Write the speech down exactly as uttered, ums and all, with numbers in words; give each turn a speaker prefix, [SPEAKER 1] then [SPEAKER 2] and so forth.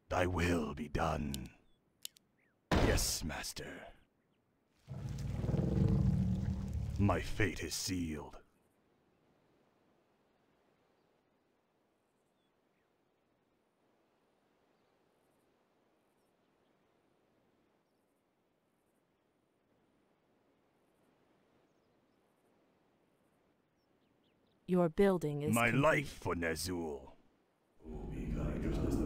[SPEAKER 1] Thy will be done. Yes, master. My fate is sealed.
[SPEAKER 2] Your building is
[SPEAKER 1] My
[SPEAKER 2] complete.
[SPEAKER 1] life for Ner'zhul.